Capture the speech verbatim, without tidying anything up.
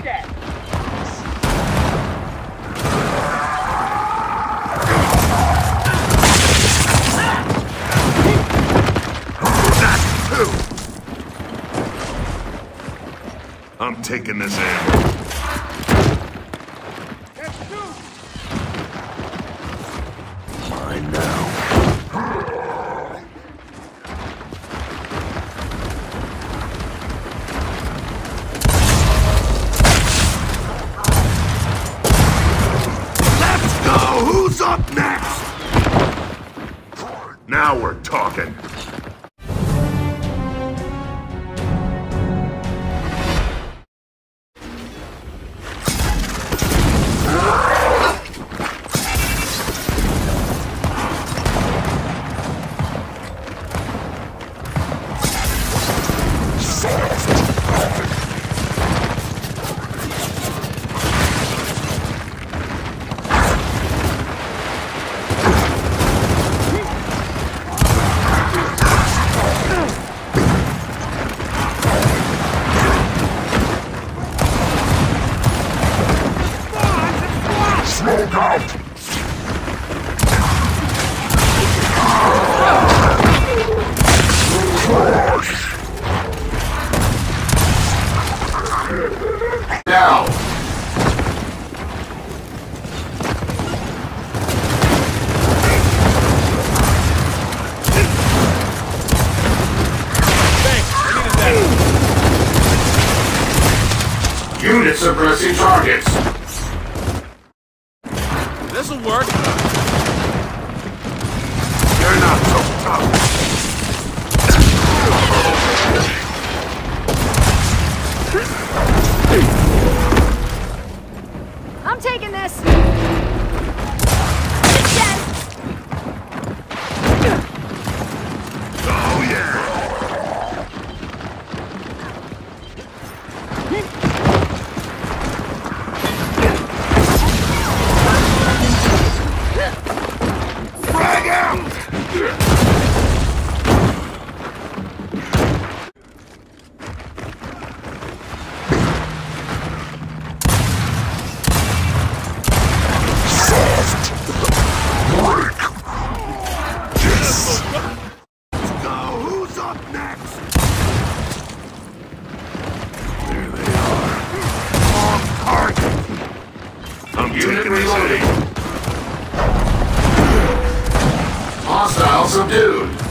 dead. That's two. I'm taking this ammo. That's two. Mine now. Who's up next? Now we're talking. Smoke out! Now! Units suppressing targets. This'll work. You're not so tough. I'm taking this. Oh yeah. Frag out! Soft! Break! Yes! Let's go! Who's up next? There they are. On target! I'm taking this in. Hostile subdued.